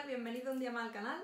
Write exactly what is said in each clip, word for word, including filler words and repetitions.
tal? Bienvenido un día más al canal.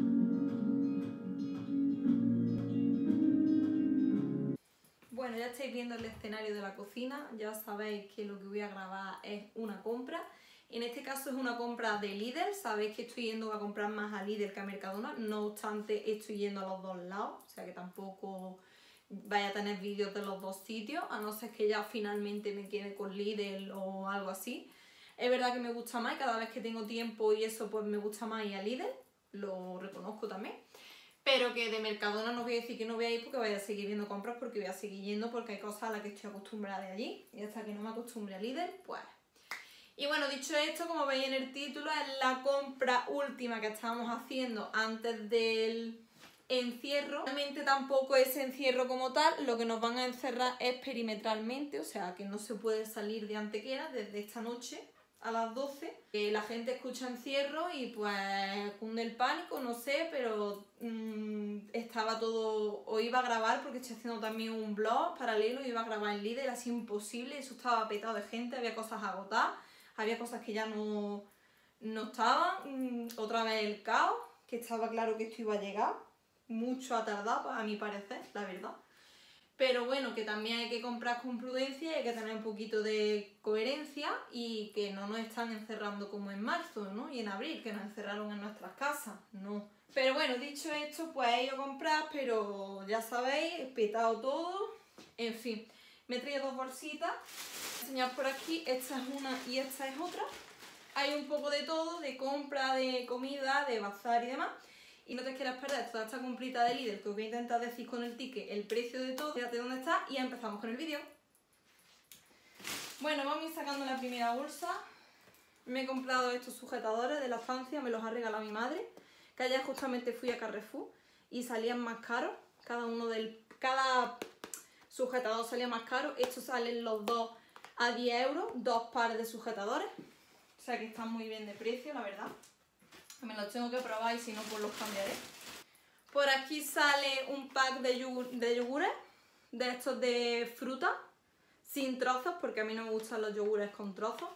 Bueno, ya estáis viendo el escenario de la cocina, ya sabéis que lo que voy a grabar es una compra. En este caso es una compra de Lidl, sabéis que estoy yendo a comprar más a Lidl que a Mercadona, no obstante estoy yendo a los dos lados, o sea que tampoco vaya a tener vídeos de los dos sitios, a no ser que ya finalmente me quede con Lidl o algo así. Es verdad que me gusta más y cada vez que tengo tiempo y eso pues me gusta más ir a Lidl, lo reconozco también. Pero que de Mercadona no voy a decir que no voy a ir porque voy a seguir viendo compras, porque voy a seguir yendo porque hay cosas a las que estoy acostumbrada de allí. Y hasta que no me acostumbre a Lidl, pues... Y bueno, dicho esto, como veis en el título, es la compra última que estábamos haciendo antes del encierro. Realmente tampoco es encierro como tal, lo que nos van a encerrar es perimetralmente, o sea que no se puede salir de Antequera desde esta noche a las doce. Eh, la gente escucha encierro y pues cunde el pánico, no sé, pero mmm, estaba todo... O iba a grabar porque estoy haciendo también un blog paralelo, iba a grabar en Lidl, así imposible, eso estaba petado de gente, había cosas agotadas, había cosas que ya no, no estaban, mmm, otra vez el caos, que estaba claro que esto iba a llegar, mucho ha tardado a mi parecer, la verdad. Pero bueno, que también hay que comprar con prudencia y hay que tener un poquito de coherencia y que no nos están encerrando como en marzo, ¿no? Y en abril, que nos encerraron en nuestras casas, no. Pero bueno, dicho esto, pues he ido a comprar, pero ya sabéis, he petado todo. En fin, me he traído dos bolsitas. Voy a enseñar por aquí, esta es una y esta es otra. Hay un poco de todo, de compra, de comida, de bazar y demás. Y no te quieras perder toda esta comprita de Lidl que os voy a intentar decir con el ticket el precio de todo. Fíjate dónde está y ya empezamos con el vídeo. Bueno, vamos a ir sacando la primera bolsa. Me he comprado estos sujetadores de la Francia, me los ha regalado mi madre. Que ayer justamente fui a Carrefour y salían más caros. Cada uno del... cada sujetador salía más caro. Estos salen los dos a diez euros, dos pares de sujetadores. O sea que están muy bien de precio, la verdad. Me los tengo que probar y si no pues los cambiaré. Por aquí sale un pack de, yogur, de yogures, de estos de fruta, sin trozos, porque a mí no me gustan los yogures con trozos.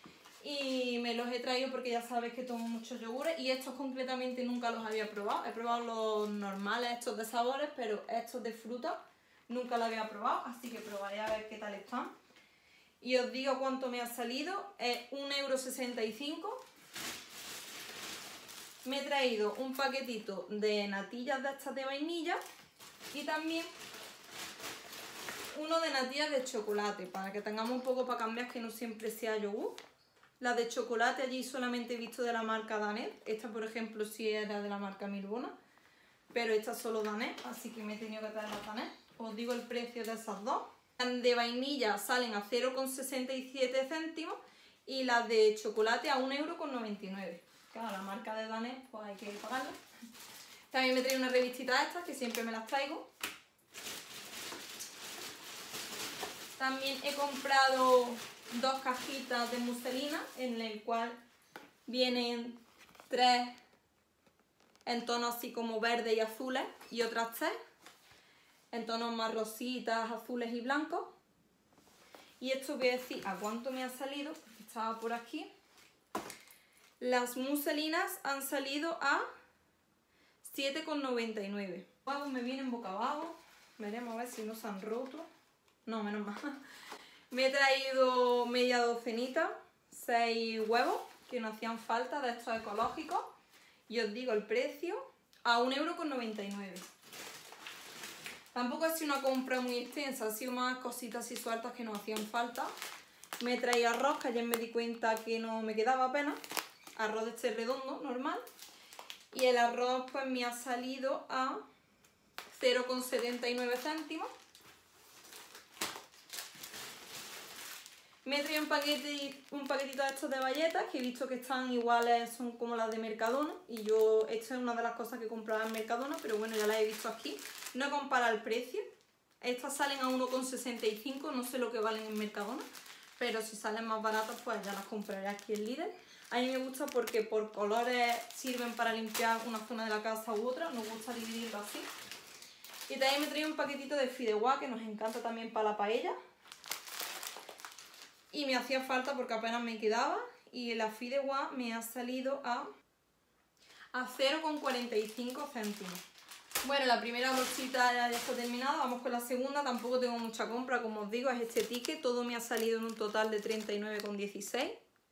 Y me los he traído porque ya sabes que tomo muchos yogures y estos concretamente nunca los había probado. He probado los normales, estos de sabores, pero estos de fruta nunca los había probado, así que probaré a ver qué tal están. Y os digo cuánto me ha salido, es un euro sesenta y cinco. Me he traído un paquetito de natillas de estas de vainilla y también uno de natillas de chocolate, para que tengamos un poco para cambiar, que no siempre sea yogur. Las de chocolate allí solamente he visto de la marca Danette. Esta, por ejemplo, sí era de la marca Milbona, pero esta es solo Danette, así que me he tenido que traer las Danette. Os digo el precio de esas dos. Las de vainilla salen a cero coma sesenta y siete céntimos y las de chocolate a un euro noventa y nueve. Claro, la marca de Danette, pues hay que pagarla. También me traigo una revistita de estas, que siempre me las traigo. También he comprado dos cajitas de muselina, en el cual vienen tres en tonos así como verde y azules, y otras tres en tonos más rositas, azules y blancos. Y esto voy a decir a cuánto me ha salido, porque estaba por aquí. Las muselinas han salido a siete coma noventa y nueve. Los huevos me vienen boca abajo. Veremos a ver si no se han roto. No, menos mal. Me he traído media docenita, seis huevos que no hacían falta, de estos ecológicos. Y os digo el precio, a un euro noventa y nueve. Tampoco ha sido una compra muy extensa, ha sido más cositas y sueltas que no hacían falta. Me he traído arroz, que ayer me di cuenta que no me quedaba apenas. Arroz de este redondo, normal. Y el arroz pues me ha salido a cero coma setenta y nueve céntimos. Me he traído un, paquete, un paquetito de estos de bayetas, que he visto que están iguales, son como las de Mercadona. Y yo, esta es una de las cosas que compraba en Mercadona, pero bueno, ya las he visto aquí. No he comparado el precio. Estas salen a uno coma sesenta y cinco, no sé lo que valen en Mercadona. Pero si salen más baratas, pues ya las compraré aquí en Lidl. A mí me gusta porque por colores sirven para limpiar una zona de la casa u otra. Nos gusta dividirlo así. Y también me traí un paquetito de fideuá, que nos encanta también para la paella. Y me hacía falta porque apenas me quedaba. Y la fideuá me ha salido a a cero coma cuarenta y cinco céntimos. Bueno, la primera bolsita ya está terminada, vamos con la segunda. Tampoco tengo mucha compra, como os digo, es este ticket. Todo me ha salido en un total de treinta y nueve coma dieciséis.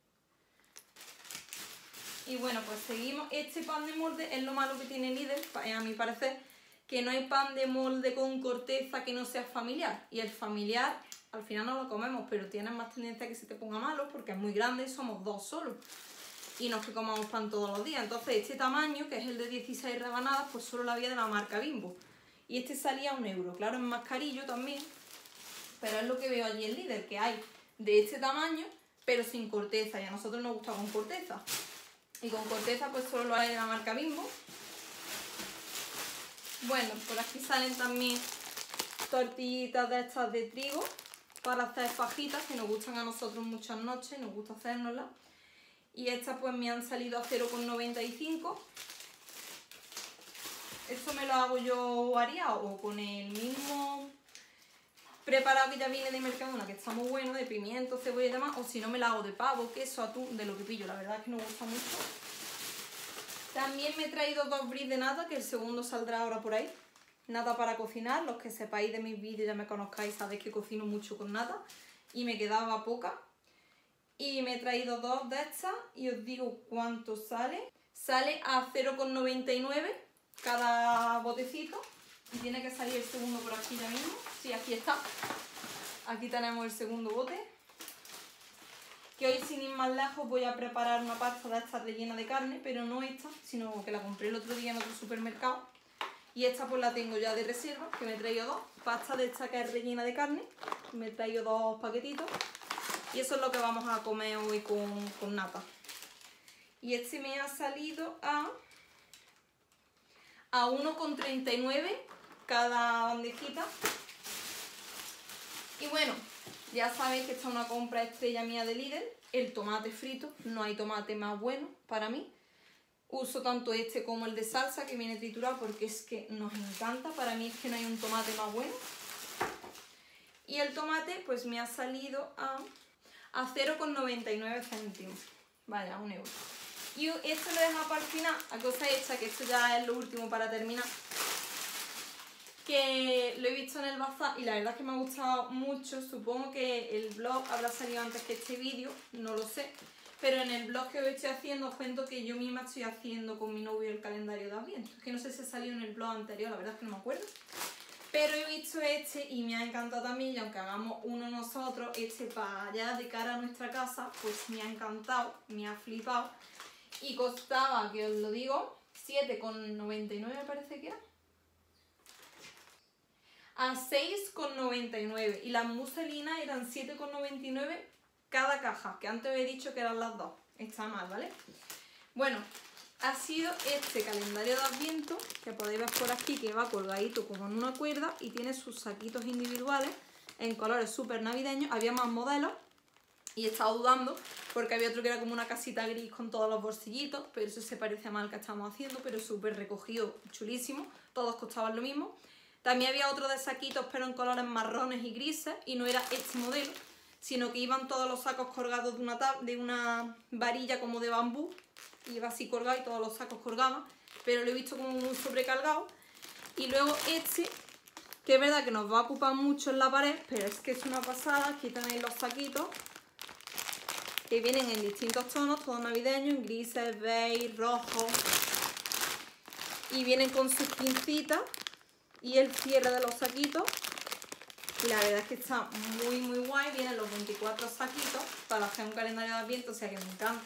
Y bueno, pues seguimos. Este pan de molde es lo malo que tiene Lidl, a mi parecer, que no hay pan de molde con corteza que no sea familiar. Y el familiar, al final no lo comemos, pero tiene más tendencia a que se te ponga malo porque es muy grande y somos dos solos. Y no es que comamos pan todos los días. Entonces este tamaño, que es el de dieciséis rebanadas, pues solo la había de la marca Bimbo. Y este salía a un euro. Claro, es más carillo también, pero es lo que veo allí en Lidl, que hay de este tamaño, pero sin corteza. Y a nosotros nos gusta con corteza. Y con corteza pues solo lo hay de la marca Bimbo. Bueno, por aquí salen también tortillitas de estas de trigo para hacer fajitas, que nos gustan a nosotros muchas noches, nos gusta hacérnoslas. Y estas pues me han salido a cero coma noventa y cinco. Esto me lo hago yo variado o con el mismo preparado que ya viene de Mercadona, que está muy bueno, de pimiento, cebolla y demás, o si no me la hago de pavo, queso, atún, de lo que pillo. La verdad es que me gusta mucho. También me he traído dos bris de nata, que el segundo saldrá ahora por ahí. Nata para cocinar, los que sepáis de mis vídeos, ya me conozcáis, sabéis que cocino mucho con nata y me quedaba poca. Y me he traído dos de estas y os digo cuánto sale. Sale a cero coma noventa y nueve cada botecito. Y tiene que salir el segundo por aquí ya mismo. Sí, aquí está. Aquí tenemos el segundo bote. Que hoy, sin ir más lejos, voy a preparar una pasta de esta rellena de carne. Pero no esta, sino que la compré el otro día en otro supermercado. Y esta pues la tengo ya de reserva, que me he traído dos. Pasta de esta que es rellena de carne. Me he traído dos paquetitos. Y eso es lo que vamos a comer hoy con, con nata. Y este me ha salido a, a uno coma treinta y nueve cada bandejita. Y bueno, ya sabéis que esta es una compra estrella mía de Lidl. El tomate frito, no hay tomate más bueno para mí. Uso tanto este como el de salsa, que viene triturado, porque es que nos encanta. Para mí es que no hay un tomate más bueno. Y el tomate pues me ha salido a... a cero coma noventa y nueve céntimos. Vaya, un euro. Y esto lo he dejado para el final, a cosa hecha, que esto ya es lo último para terminar. Que lo he visto en el bazar y la verdad es que me ha gustado mucho. Supongo que el blog habrá salido antes que este vídeo, no lo sé. Pero en el blog que hoy estoy haciendo os cuento que yo misma estoy haciendo con mi novio el calendario de Adviento. Es que no sé si ha salido en el blog anterior, la verdad es que no me acuerdo. Pero he visto este y me ha encantado también, y aunque hagamos uno nosotros, este para allá de cara a nuestra casa, pues me ha encantado, me ha flipado. Y costaba, que os lo digo, siete coma noventa y nueve me parece que era. A seis coma noventa y nueve. Y las muselinas eran siete coma noventa y nueve cada caja, que antes he dicho que eran las dos. Está mal, ¿vale? Bueno, ha sido este calendario de Adviento, que podéis ver por aquí, que va colgadito como en una cuerda y tiene sus saquitos individuales en colores súper navideños. Había más modelos y he estado dudando porque había otro que era como una casita gris con todos los bolsillitos, pero eso se parece mal que estamos haciendo, pero súper recogido, chulísimo. Todos costaban lo mismo. También había otro de saquitos, pero en colores marrones y grises, y no era este modelo, sino que iban todos los sacos colgados de una, de una varilla como de bambú. Iba así colgado y todos los sacos colgaban, pero lo he visto como muy sobrecargado. Y luego este, que es verdad que nos va a ocupar mucho en la pared, pero es que es una pasada. Aquí tenéis los saquitos, que vienen en distintos tonos, todos navideños, en grises, beige, rojo. Y vienen con sus pincitas y el cierre de los saquitos. Y la verdad es que está muy muy guay. Vienen los veinticuatro saquitos para hacer un calendario de Adviento, o sea que me encanta.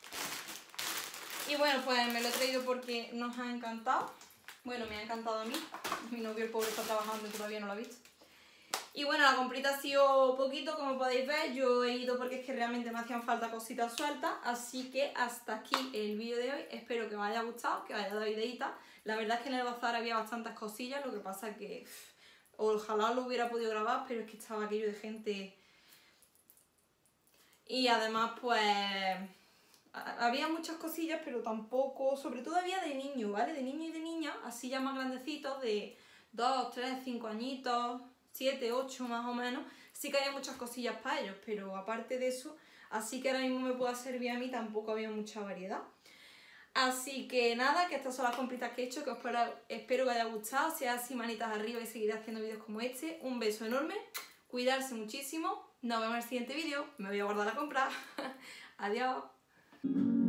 Y bueno, pues me lo he traído porque nos ha encantado. Bueno, me ha encantado a mí. Mi novio, el pobre, está trabajando y todavía no lo ha visto. Y bueno, la comprita ha sido poquito, como podéis ver. Yo he ido porque es que realmente me hacían falta cositas sueltas. Así que hasta aquí el vídeo de hoy. Espero que os haya gustado, que os haya dado ideita. La verdad es que en el bazar había bastantes cosillas. Lo que pasa es que uff, ojalá lo hubiera podido grabar, pero es que estaba aquello de gente. Y además, pues... había muchas cosillas, pero tampoco, sobre todo había de niños, ¿vale? De niños y de niñas, así ya más grandecitos, de dos, tres, cinco añitos, siete, ocho más o menos. Sí que había muchas cosillas para ellos, pero aparte de eso, así que ahora mismo me pueda servir a mí, tampoco había mucha variedad. Así que nada, que estas son las compritas que he hecho, que os espero, espero que os haya gustado. Si es así, manitas arriba y seguiré haciendo vídeos como este. Un beso enorme, cuidarse muchísimo. Nos vemos en el siguiente vídeo. Me voy a guardar la compra. Adiós.